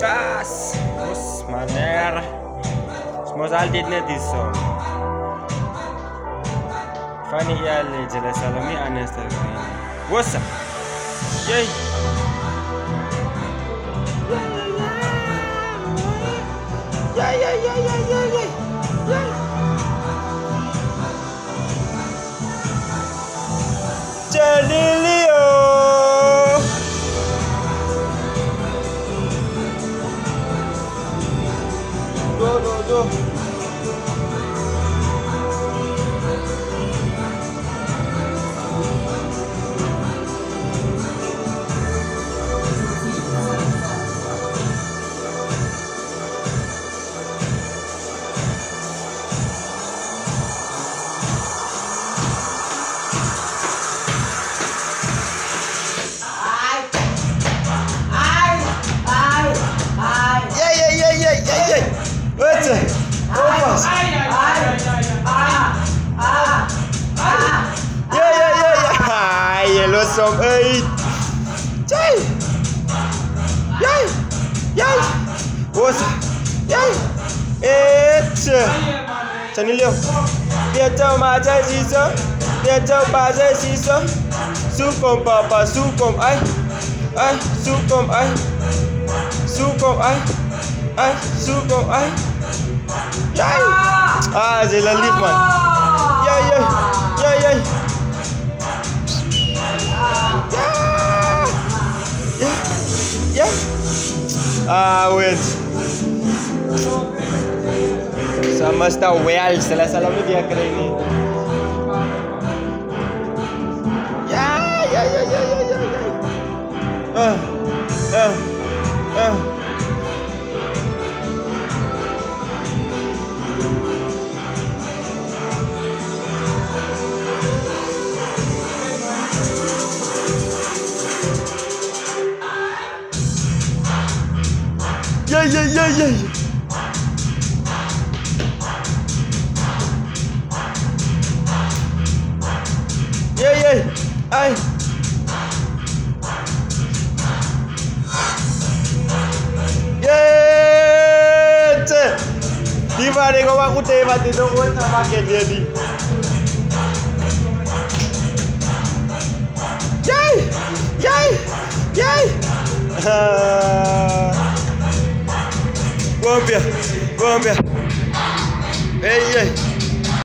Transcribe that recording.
estás? Pues, manera. Smo saltit net isso. Fani ya le Salome Anesta. What's up? Yay! Yay! Janilio! Go. Some eight. Yay! What's yay? Eight. Chanilio. Bientôt manger ça. Bientôt manger ça. Sucom papa, sucom ai. Sucom ai. Yay! Ah, j'ai la livre man. Yay. Wait. Sama sta well, sila Salome dia keren ni. Yeah. Ai. Di mana kau aku tebak di toko sama dia di. Yay! Go on, Hey.